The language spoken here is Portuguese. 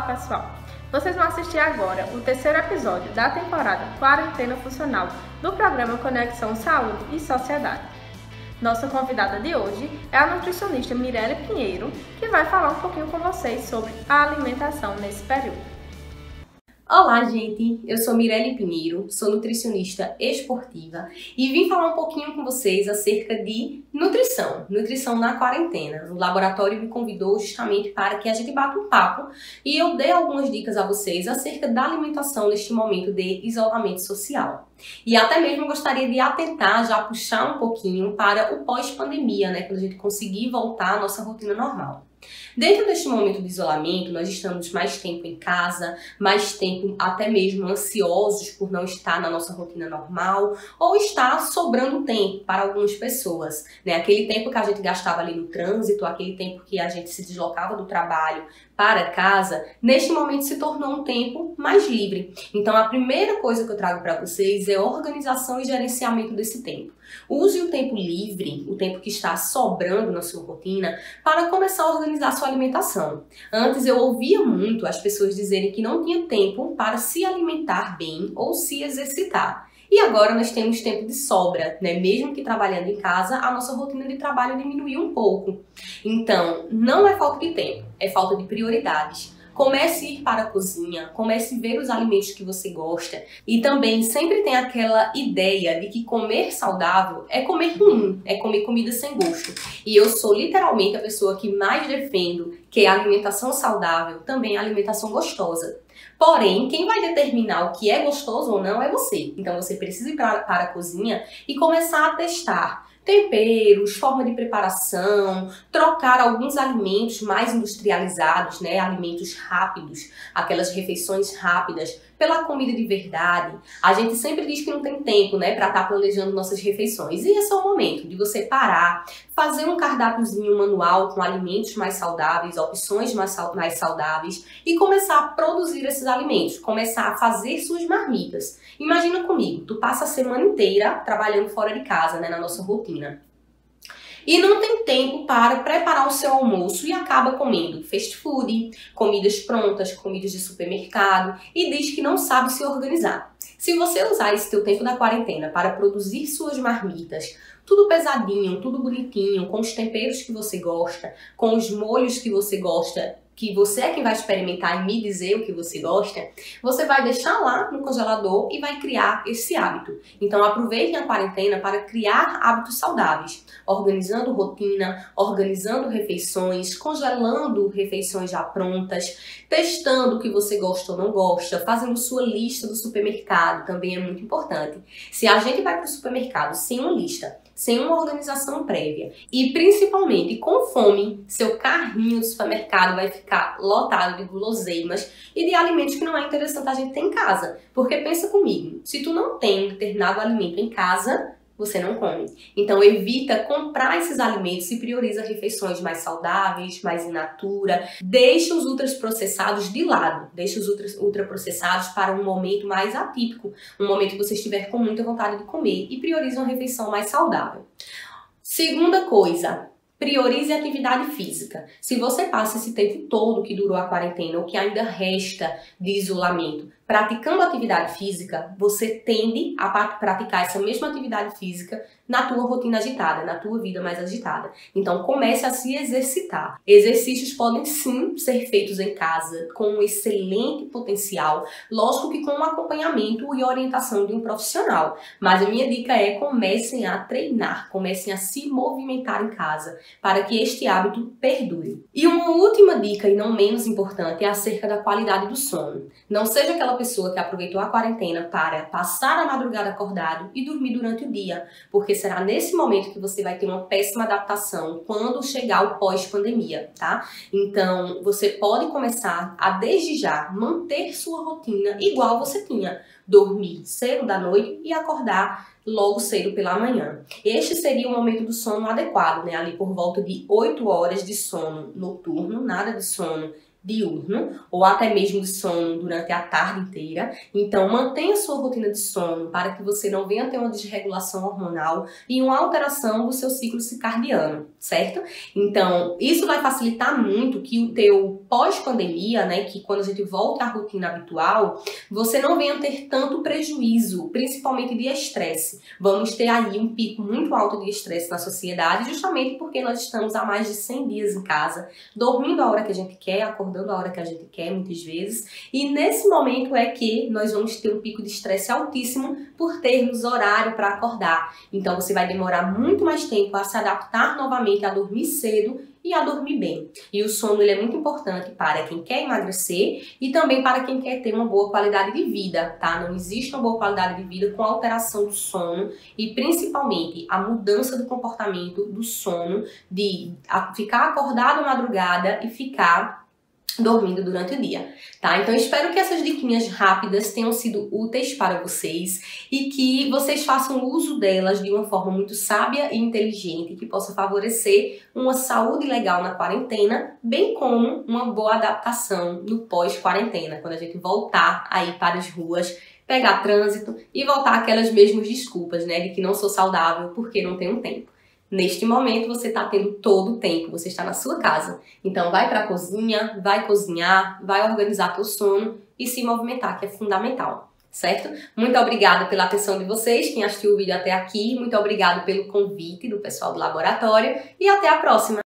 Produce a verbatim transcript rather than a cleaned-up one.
Olá pessoal, vocês vão assistir agora o terceiro episódio da temporada Quarentena Funcional do programa Conexão Saúde e Sociedade. Nossa convidada de hoje é a nutricionista Mirelle Pinheiro, que vai falar um pouquinho com vocês sobre a alimentação nesse período. Olá, gente! Eu sou Mirelle Pinheiro, sou nutricionista esportiva e vim falar um pouquinho com vocês acerca de nutrição, nutrição na quarentena. O laboratório me convidou justamente para que a gente bata um papo e eu dei algumas dicas a vocês acerca da alimentação neste momento de isolamento social. E até mesmo gostaria de atentar, já puxar um pouquinho para o pós-pandemia, né, quando a gente conseguir voltar à nossa rotina normal. Dentro deste momento de isolamento, nós estamos mais tempo em casa, mais tempo até mesmo ansiosos por não estar na nossa rotina normal, ou está sobrando tempo para algumas pessoas, né? Aquele tempo que a gente gastava ali no trânsito, aquele tempo que a gente se deslocava do trabalho para casa, neste momento se tornou um tempo mais livre. Então a primeira coisa que eu trago para vocês é organização e gerenciamento desse tempo. Use o tempo livre, o tempo que está sobrando na sua rotina, para começar a organizar sua alimentação. Antes eu ouvia muito as pessoas dizerem que não tinha tempo para se alimentar bem ou se exercitar. E agora nós temos tempo de sobra, né? Mesmo que trabalhando em casa, a nossa rotina de trabalho diminuiu um pouco. Então, não é falta de tempo, é falta de prioridades. Comece a ir para a cozinha, comece a ver os alimentos que você gosta. E também sempre tem aquela ideia de que comer saudável é comer ruim, é comer comida sem gosto. E eu sou literalmente a pessoa que mais defendo que a alimentação saudável também é alimentação gostosa. Porém, quem vai determinar o que é gostoso ou não é você. Então você precisa ir para, para a cozinha e começar a testar temperos, forma de preparação, trocar alguns alimentos mais industrializados, né, alimentos rápidos, aquelas refeições rápidas, pela comida de verdade. A gente sempre diz que não tem tempo, né, para estar planejando nossas refeições. E esse é o momento de você parar, fazer um cardápiozinho manual com alimentos mais saudáveis, opções mais, mais saudáveis e começar a produzir esses alimentos, começar a fazer suas marmitas. Imagina comigo, tu passa a semana inteira trabalhando fora de casa, né, na nossa rotina. E não tem tempo para preparar o seu almoço e acaba comendo fast food, comidas prontas, comidas de supermercado e diz que não sabe se organizar. Se você usar esse teu tempo da quarentena para produzir suas marmitas, tudo pesadinho, tudo bonitinho, com os temperos que você gosta, com os molhos que você gosta, que você é quem vai experimentar e me dizer o que você gosta, você vai deixar lá no congelador e vai criar esse hábito. Então aproveitem a quarentena para criar hábitos saudáveis, organizando rotina, organizando refeições, congelando refeições já prontas, testando o que você gosta ou não gosta, fazendo sua lista do supermercado, também é muito importante. Se a gente vai para o supermercado sem uma lista, sem uma organização prévia e principalmente com fome, seu carrinho do supermercado vai ficar lotado de guloseimas e de alimentos que não é interessante a gente ter em casa. Porque pensa comigo, se tu não tem um determinado alimento em casa, você não come. Então evita comprar esses alimentos e prioriza refeições mais saudáveis, mais in natura. Deixa os ultraprocessados de lado. Deixa os ultraprocessados para um momento mais atípico. Um momento que você estiver com muita vontade de comer. E prioriza uma refeição mais saudável. Segunda coisa. Priorize a atividade física. Se você passa esse tempo todo que durou a quarentena ou que ainda resta de isolamento praticando atividade física, você tende a praticar essa mesma atividade física na tua rotina agitada, na tua vida mais agitada. Então comece a se exercitar. Exercícios podem sim ser feitos em casa com um excelente potencial, lógico que com um acompanhamento e orientação de um profissional. Mas a minha dica é comecem a treinar, comecem a se movimentar em casa para que este hábito perdure. E uma última dica, e não menos importante, é acerca da qualidade do sono. Não seja aquela pessoa que aproveitou a quarentena para passar a madrugada acordado e dormir durante o dia, porque será nesse momento que você vai ter uma péssima adaptação quando chegar o pós-pandemia, tá? Então, você pode começar a, desde já, manter sua rotina igual você tinha. Dormir cedo da noite e acordar logo cedo pela manhã. Este seria o momento do sono adequado, né? Ali por volta de oito horas de sono noturno, nada de sono diurno ou até mesmo de sono durante a tarde inteira. Então, mantenha sua rotina de sono para que você não venha ter uma desregulação hormonal e uma alteração do seu ciclo circadiano, certo? Então, isso vai facilitar muito que o teu pós-pandemia, né, que quando a gente volta à rotina habitual, você não venha ter tanto prejuízo, principalmente de estresse. Vamos ter aí um pico muito alto de estresse na sociedade, justamente porque nós estamos há mais de cem dias em casa, dormindo a hora que a gente quer, acordando a hora que a gente quer, muitas vezes. E nesse momento é que nós vamos ter um pico de estresse altíssimo por termos horário para acordar. Então você vai demorar muito mais tempo a se adaptar novamente a dormir cedo e a dormir bem. E o sono ele é muito importante para quem quer emagrecer e também para quem quer ter uma boa qualidade de vida, tá? Não existe uma boa qualidade de vida com alteração do sono e principalmente a mudança do comportamento do sono, de ficar acordado à madrugada e ficar dormindo durante o dia, tá? Então, eu espero que essas diquinhas rápidas tenham sido úteis para vocês e que vocês façam uso delas de uma forma muito sábia e inteligente, que possa favorecer uma saúde legal na quarentena, bem como uma boa adaptação no pós-quarentena, quando a gente voltar aí para as ruas, pegar trânsito e voltar aquelas mesmas desculpas, né, de que não sou saudável porque não tenho tempo. Neste momento, você está tendo todo o tempo, você está na sua casa. Então, vai para a cozinha, vai cozinhar, vai organizar teu sono e se movimentar, que é fundamental, certo? Muito obrigada pela atenção de vocês, quem assistiu o vídeo até aqui. Muito obrigada pelo convite do pessoal do laboratório e até a próxima!